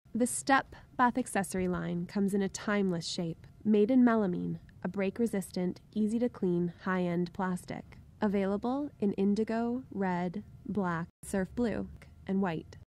The Step bath accessory line comes in a timeless shape, made in melamine, a break-resistant, easy-to-clean, high-end plastic. Available in indigo, red, black, surf blue, and white.